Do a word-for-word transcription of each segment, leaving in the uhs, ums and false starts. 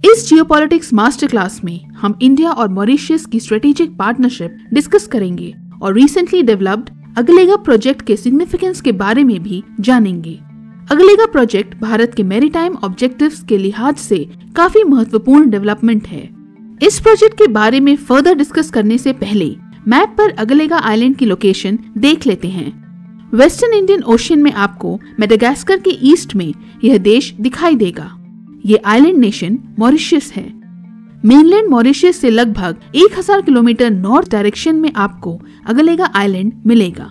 इस geopolitics master class में हम इंडिया और मॉरिशस की स्ट्रेटेजिक पार्टनरशिप डिस्कस करेंगे और रिसेंटली डेवलप्ड अगलेगा प्रोजेक्ट के सिग्निफिकेंस के बारे में भी जानेंगे। अगलेगा प्रोजेक्ट भारत के मैरीटाइम ऑब्जेक्टिव्स के लिहाज से काफी महत्वपूर्ण डेवलपमेंट है। इस प्रोजेक्ट के बारे में फर्दर डिस्कस करने से पहले मैप पर अगलेगा आइलैंड की लोकेशन देख लेते हैं। वेस्टर्न इंडियन ओशियन में आपको मेडागास्कर के ईस्ट में यह देश दिखाई देगा। ये आइलैंड नेशन मॉरिशस है। मेनलैंड मॉरिशस से लगभग एक हज़ार किलोमीटर नॉर्थ डायरेक्शन में आपको अगलेगा आइलैंड मिलेगा।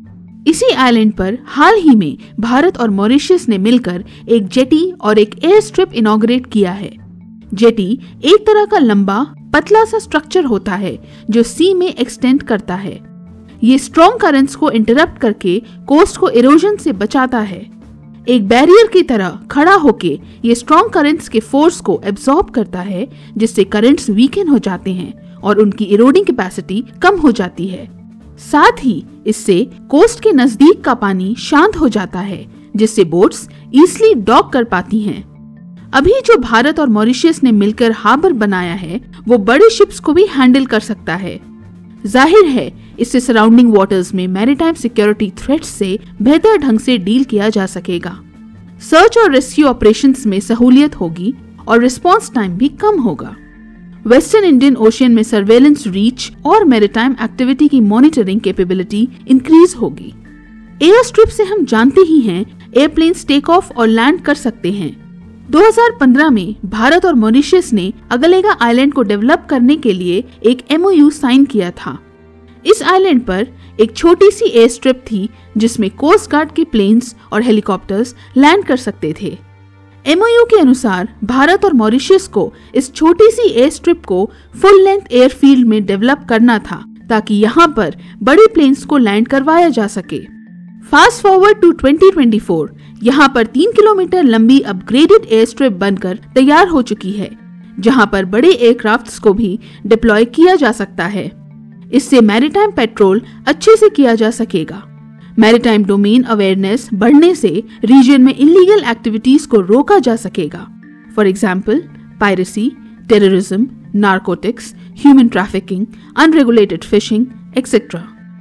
इसी आइलैंड पर हाल ही में भारत और मॉरिशस ने मिलकर एक जेटी और एक एयर स्ट्रिप इनॉग्रेट किया है। जेटी एक तरह का लंबा पतला सा स्ट्रक्चर होता है जो सी में एक्सटेंड करता है। ये स्ट्रॉन्ग करंट्स को इंटरप्ट करके कोस्ट को इरोजन से बचाता है। एक बैरियर की तरह खड़ा होके ये स्ट्रॉन्ग करंट्स के फोर्स को एब्सॉर्ब करता है, जिससे करंट्स वीकन हो जाते हैं और उनकी इरोडिंग कैपेसिटी कम हो जाती है। साथ ही इससे कोस्ट के नजदीक का पानी शांत हो जाता है, जिससे बोट्स इजीली डॉक कर पाती हैं। अभी जो भारत और मॉरिशस ने मिलकर हार्बर बनाया है वो बड़े शिप्स को भी हैंडल कर सकता है। जाहिर है इससे सराउंडिंग वाटर्स में मैरीटाइम सिक्योरिटी थ्रेट्स से बेहतर ढंग से डील किया जा सकेगा। सर्च और रेस्क्यू ऑपरेशंस में सहूलियत होगी और रिस्पांस टाइम भी कम होगा। वेस्टर्न इंडियन ओशियन में सर्वेलेंस रीच और मैरीटाइम एक्टिविटी की मॉनिटरिंग कैपेबिलिटी इंक्रीज होगी। एयर स्ट्रिप से हम जानते ही हैं एयरप्लेन्स टेक ऑफ और लैंड कर सकते हैं। दो हज़ार पंद्रह में भारत और मॉरिशस ने अगलेगा आइलैंड को डेवलप करने के लिए एक एमओयू साइन किया था। इस आइलैंड पर एक छोटी सी एयर स्ट्रिप थी जिसमें कोस्ट गार्ड के प्लेन्स और हेलीकॉप्टर्स लैंड कर सकते थे। एमओयू के अनुसार भारत और मॉरिशस को इस छोटी सी एयर स्ट्रिप को फुल लेंथ एयरफील्ड में डेवलप करना था ताकि यहाँ पर बड़े प्लेन्स को लैंड करवाया जा सके। Fast forward to twenty twenty four, यहाँ पर तीन किलोमीटर लंबी अपग्रेडेड एयर स्ट्रिप बनकर तैयार हो चुकी है, जहाँ पर बड़े एयरक्राफ्ट्स को भी डिप्लॉय किया जा सकता है। इससे मैरीटाइम पेट्रोल अच्छे से किया जा सकेगा। मैरीटाइम डोमेन अवेयरनेस बढ़ने से रीजन में इलीगल एक्टिविटीज को रोका जा सकेगा। For example piracy, terrorism, narcotics, human trafficking, unregulated fishing etcetera.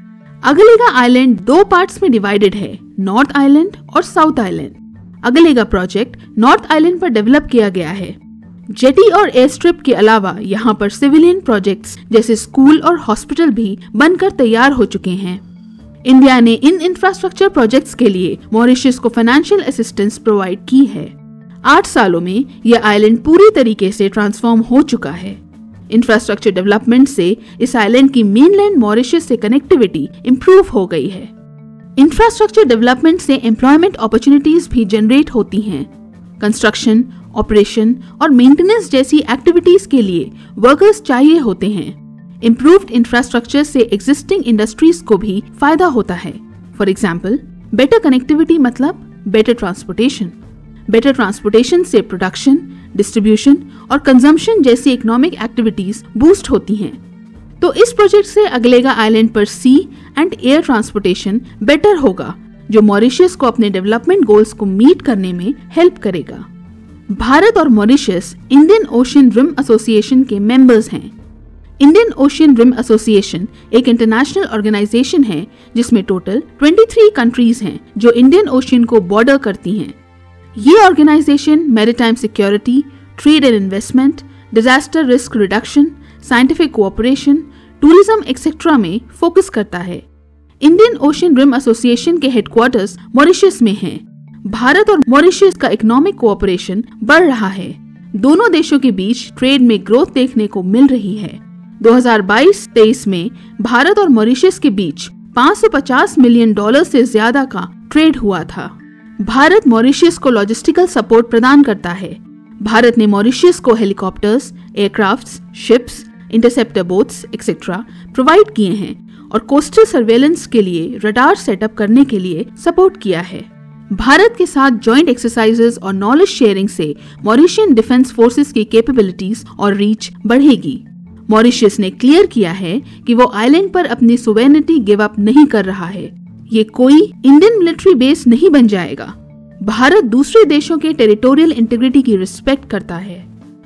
Agalega island दो पार्ट्स में डिवाइडेड है, नॉर्थ आइलैंड और south island. Agalega project north island पर डेवलप किया गया है। जेटी और एयर स्ट्रिप के अलावा यहाँ पर सिविलियन प्रोजेक्ट्स जैसे स्कूल और हॉस्पिटल भी बनकर तैयार हो चुके हैं। इंडिया ने इन इंफ्रास्ट्रक्चर प्रोजेक्ट्स के लिए मॉरिशस को फाइनेंशियल असिस्टेंस प्रोवाइड की है। आठ सालों में यह आइलैंड पूरी तरीके से ट्रांसफॉर्म हो चुका है। इंफ्रास्ट्रक्चर डेवलपमेंट से इस आइलैंड की मेनलैंड मॉरिशस से कनेक्टिविटी इम्प्रूव हो गई है। इंफ्रास्ट्रक्चर डेवलपमेंट से एम्प्लॉयमेंट अपॉर्चुनिटीज भी जनरेट होती हैं। कंस्ट्रक्शन, ऑपरेशन और मेंटेनेंस जैसी एक्टिविटीज के लिए वर्कर्स चाहिए होते हैं। इम्प्रूव्ड इंफ्रास्ट्रक्चर से एग्जिस्टिंग इंडस्ट्रीज को भी फायदा होता है। फॉर एग्जाम्पल बेटर कनेक्टिविटी मतलब बेटर ट्रांसपोर्टेशन। बेटर ट्रांसपोर्टेशन से प्रोडक्शन, डिस्ट्रीब्यूशन और कंजम्पशन जैसी इकोनॉमिक एक्टिविटीज बूस्ट होती हैं। तो इस प्रोजेक्ट से अगलेगा आइलैंड पर सी एंड एयर ट्रांसपोर्टेशन बेटर होगा, जो मॉरिशस को अपने डेवलपमेंट गोल्स को मीट करने में हेल्प करेगा। भारत और Mauritius Indian Ocean Rim Association के मेंबर्स हैं। इंडियन ओशियन रिम एसोसिएशन एक इंटरनेशनल ऑर्गेनाइजेशन है जिसमें टोटल तेईस कंट्रीज हैं जो इंडियन ओशियन को बॉर्डर करती हैं। ये organisation maritime security, trade and investment, disaster risk reduction, scientific cooperation, tourism etcetera में फोकस करता है। इंडियन ओशियन रिम एसोसिएशन के हेडक्वार्टर्स मॉरिशस में हैं। भारत और मॉरिशस का इकोनॉमिक कोऑपरेशन बढ़ रहा है। दोनों देशों के बीच ट्रेड में ग्रोथ देखने को मिल रही है। दो हज़ार बाईस तेईस में भारत और मॉरिशस के बीच पाँच सौ पचास मिलियन डॉलर से ज्यादा का ट्रेड हुआ था। भारत मॉरिशस को लॉजिस्टिकल सपोर्ट प्रदान करता है। भारत ने मॉरिशस को helicopters, aircrafts, ships, interceptor boats etcetera provide किए हैं और कोस्टल सर्वेलेंस के लिए रडार सेटअप करने के लिए सपोर्ट किया है। भारत के साथ जॉइंट एक्सरसाइजेस और नॉलेज शेयरिंग से मॉरिशियन डिफेंस फोर्सेस की कैपेबिलिटीज और रीच बढ़ेगी। मॉरिशस ने क्लियर किया है कि वो आइलैंड पर अपनी सोवेरेनिटी गिव अप नहीं कर रहा है। ये कोई इंडियन मिलिट्री बेस नहीं बन जाएगा। भारत दूसरे देशों के टेरिटोरियल इंटीग्रिटी की रिस्पेक्ट करता है।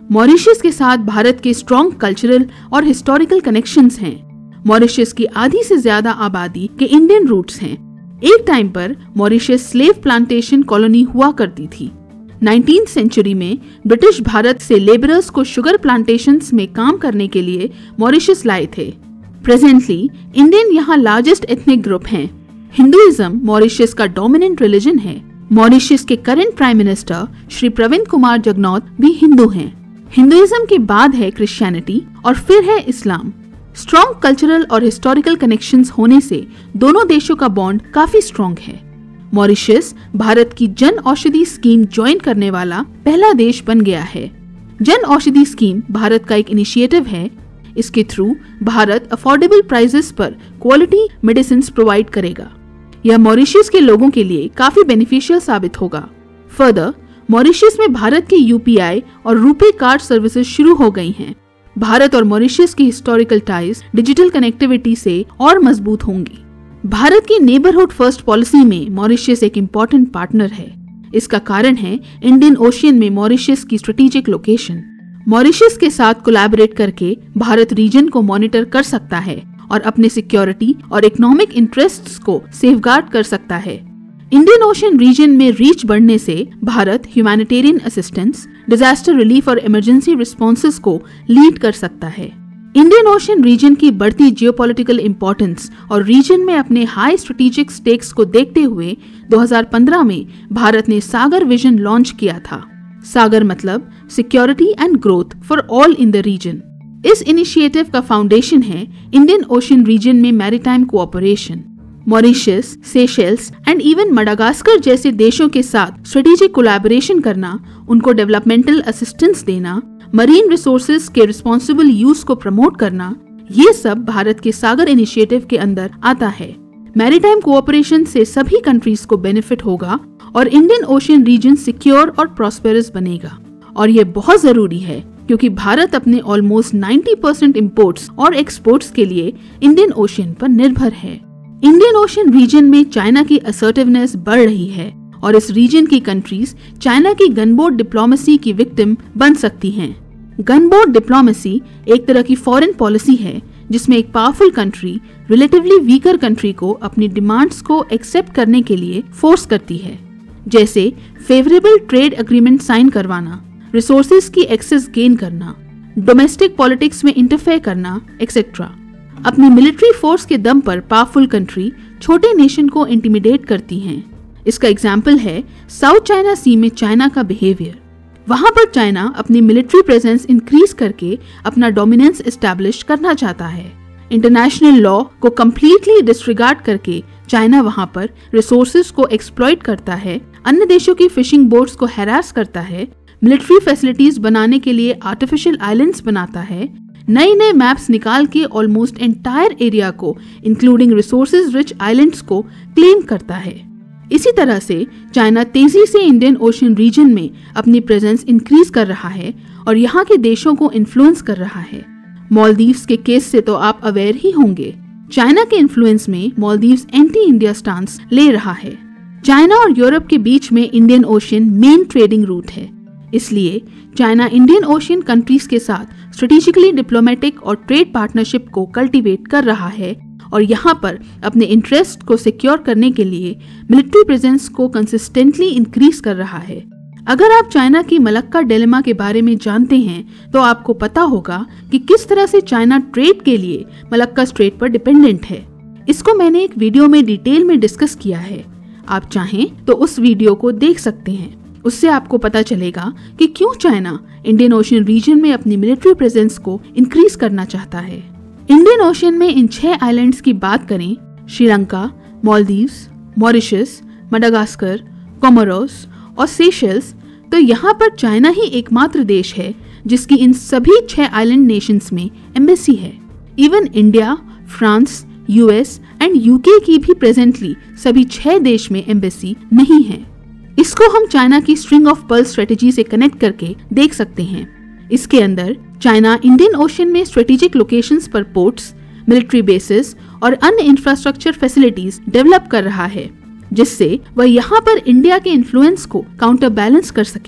मॉरिशस के साथ भारत के स्ट्रॉन्ग कल्चरल और हिस्टोरिकल कनेक्शंस हैं। मॉरिशस की आधी से ज्यादा आबादी के इंडियन रूट्स हैं। एक टाइम पर मॉरिशस स्लेव प्लांटेशन कॉलोनी हुआ करती थी। नाइनटीन्थ सेंचुरी में ब्रिटिश भारत से लेबरर्स को शुगर प्लांटेशंस में काम करने के लिए मॉरिशस लाए थे। प्रेजेंटली इंडियन यहाँ लार्जेस्ट एथनिक ग्रुप हैं। हिंदुइज्म मॉरिशस का डोमिनेंट रिलीजन है। मॉरिशस के current prime minister Shri Pravind Kumar Jugnauth भी हिंदू हैं। हिंदुइज्म के बाद है क्रिश्चियनिटी और फिर है इस्लाम। स्ट्रॉन्ग कल्चरल और हिस्टोरिकल कनेक्शंस होने से दोनों देशों का बॉन्ड काफी स्ट्रॉन्ग है। मॉरिशस भारत की जन औषधि स्कीम ज्वाइन करने वाला पहला देश बन गया है। जन औषधि स्कीम भारत का एक इनिशिएटिव है। इसके थ्रू भारत अफोर्डेबल प्राइसेस पर क्वालिटी मेडिसिन प्रोवाइड करेगा। यह मॉरिशस के लोगों के लिए काफी बेनिफिशियल साबित होगा। फर्दर, मॉरिशस में भारत के यूपीआई और रुपे कार्ड सर्विसेज शुरू हो गई हैं। भारत और मॉरिशस की हिस्टोरिकल टाइज डिजिटल कनेक्टिविटी से और मजबूत होंगी। भारत की नेबरहुड फर्स्ट पॉलिसी में मॉरिशस एक इम्पोर्टेंट पार्टनर है। इसका कारण है इंडियन ओशियन में मॉरिशस की स्ट्रेटेजिक लोकेशन। मॉरिशस के साथ कोलैबोरेट करके भारत रीजन को मॉनिटर कर सकता है और अपने सिक्योरिटी और इकोनॉमिक इंटरेस्ट्स को सेफगार्ड कर सकता है। इंडियन ओशियन रीजन में रीच बढ़ने से Bharat humanitarian assistance, disaster relief और इमरजेंसी रिस्पॉन्सेस को लीड कर सकता है। इंडियन ओशियन रीजन की बढ़ती जियोपॉलिटिकल इंपॉर्टेंस और रीजन में अपने हाई स्ट्रेटेजिक स्टेक्स को देखते हुए दो हज़ार पंद्रह में भारत ने सागर विजन लॉन्च किया था। सागर मतलब security and growth for all in the region. इस इनिशिएटिव का फाउंडेशन है इंडियन ओशियन रीजन में maritime cooperation. Mauritius, Seychelles and even Madagascar जैसे देशों के साथ स्ट्रेटेजिक कोलैबोरेशन करना, उनको डेवलपमेंटल असिस्टेंस देना, मरीन रिसोर्सेज के रिस्पॉन्सिबल यूज को प्रमोट करना, ये सब भारत के सागर इनिशिएटिव के अंदर आता है। मैरीटाइम कोऑपरेशन से सभी कंट्रीज को बेनिफिट होगा और इंडियन ओशियन रीजन सिक्योर और प्रॉस्पेरस बनेगा। और ये बहुत जरूरी है क्योंकि भारत अपने ऑलमोस्ट नब्बे परसेंट इम्पोर्ट्स और एक्सपोर्ट्स के लिए इंडियन ओशियन पर निर्भर है। इंडियन ओशियन रीजन में चाइना की असर्टिवनेस बढ़ रही है और इस रीजन की कंट्रीज चाइना की गनबोट डिप्लोमेसी की विक्टिम बन सकती हैं। गनबोट डिप्लोमेसी एक तरह की फॉरेन पॉलिसी है जिसमें एक powerful country relatively weaker country को अपनी डिमांड्स को एक्सेप्ट करने के लिए फोर्स करती है, जैसे फेवरेबल ट्रेड एग्रीमेंट साइन करवाना, रिसोर्सेज की एक्सेस गेन करना, डोमेस्टिक पॉलिटिक्स में इंटरफेयर करना एक्सेट्रा। अपनी मिलिट्री फोर्स के दम पर पावरफुल कंट्री छोटे नेशन को इंटिमिडेट करती हैं। इसका एग्जाम्पल है साउथ चाइना सी में चाइना का बिहेवियर। वहां पर चाइना अपनी मिलिट्री प्रेजेंस इंक्रीज करके अपना डोमिनेंस एस्टैब्लिश करना चाहता है। इंटरनेशनल लॉ को कम्प्लीटली डिसरिगार्ड करके चाइना वहां पर रिसोर्सेज को एक्सप्लॉइट करता है, अन्य देशों की फिशिंग बोट्स को हैरास करता है, मिलिट्री फैसिलिटीज बनाने के लिए आर्टिफिशियल आइलैंड्स बनाता है, नए नए मैप्स निकाल के ऑलमोस्ट एंटायर एरिया को इंक्लूडिंग रिसोर्सेज रिच आइलैंड्स को क्लेम करता है। इसी तरह से चाइना तेजी से इंडियन ओशियन रीजन में अपनी प्रेजेंस इंक्रीज कर रहा है और यहाँ के देशों को इन्फ्लुएंस कर रहा है। मालदीव्स के केस से तो आप अवेयर ही होंगे। चाइना के इन्फ्लुएंस में मालदीव्स एंटी इंडिया स्टांस ले रहा है। चाइना और यूरोप के बीच में Indian Ocean main trading route है, इसलिए चाइना इंडियन ओशियन कंट्रीज के साथ स्ट्रेटेजिकली डिप्लोमेटिक और ट्रेड पार्टनरशिप को कल्टीवेट कर रहा है और यहाँ पर अपने इंटरेस्ट को सिक्योर करने के लिए मिलिट्री प्रेजेंस को कंसिस्टेंटली इंक्रीज कर रहा है। अगर आप चाइना की मलक्का डिलेमा के बारे में जानते हैं तो आपको पता होगा कि किस तरह से चाइना ट्रेड के लिए मलक्का स्ट्रेट पर डिपेंडेंट है। इसको मैंने एक वीडियो में डिटेल में डिस्कस किया है, आप चाहें तो उस वीडियो को देख सकते हैं। उससे आपको पता चलेगा कि क्यों चाइना इंडियन ओशियन रीजन में अपनी मिलिट्री प्रेजेंस को इंक्रीज करना चाहता है। इंडियन ओशियन में इन छह आइलैंड्स की बात करें, Sri Lanka, Maldives, Mauritius, Madagascar, Comoros और सेशेल्स, तो यहाँ पर चाइना ही एकमात्र देश है जिसकी इन सभी छह आइलैंड नेशंस में एम्बेसी है। Even India, France, US and UK की भी प्रेजेंटली सभी छह देश में एम्बेसी नहीं है। इसको हम चाइना की स्ट्रिंग ऑफ पर्ल्स स्ट्रेटेजी से कनेक्ट करके देख सकते हैं। इसके अंदर चाइना इंडियन ओशियन में स्ट्रेटेजिक लोकेशंस पर पोर्ट्स, मिलिट्री बेसेस और अन्य इंफ्रास्ट्रक्चर फैसिलिटीज डेवलप कर रहा है, जिससे वह यहाँ पर इंडिया के इन्फ्लुएंस को काउंटर बैलेंस कर सके।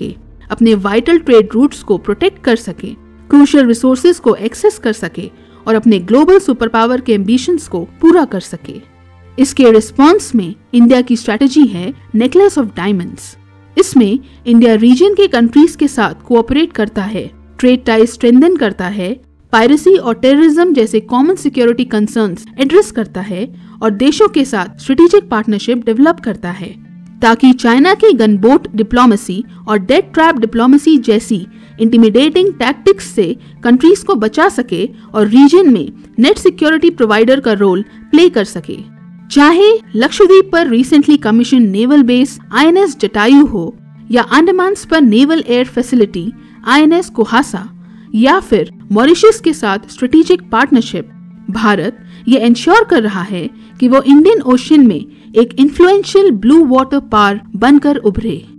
अपने वाइटल ट्रेड रूट्स को प्रोटेक्ट कर सके, क्रूशियल रिसोर्सेज को एक्सेस कर सके और अपने ग्लोबल सुपर पावर के एम्बिशंस को पूरा कर सके। इसके रिस्पॉन्स में इंडिया की स्ट्रैटेजी है नेकलेस ऑफ डायमंड्स। इसमें इंडिया रीजन के कंट्रीज के साथ कोऑपरेट करता है, ट्रेड टाइज स्ट्रेंथन करता है, पायरेसी और टेररिज्म जैसे कॉमन सिक्योरिटी कंसर्न्स एड्रेस करता है और देशों के साथ स्ट्रेटेजिक पार्टनरशिप डेवलप करता है ताकि चाइना की गनबोट डिप्लोमेसी और डेट ट्रैप डिप्लोमेसी जैसी इंटिमिडेटिंग टैक्टिक्स से कंट्रीज को बचा सके और रीजन में नेट सिक्योरिटी प्रोवाइडर का रोल प्ले कर सके। चाहे लक्षद्वीप पर recently commission naval base I N S Jatayu हो या अंडमान पर naval air facility I N S Kohassa या फिर मॉरिशस के साथ स्ट्रेटेजिक पार्टनरशिप, भारत ये इंश्योर कर रहा है कि वो इंडियन ओशन में एक इन्फ्लुएंशियल ब्लू वाटर पावर बनकर उभरे।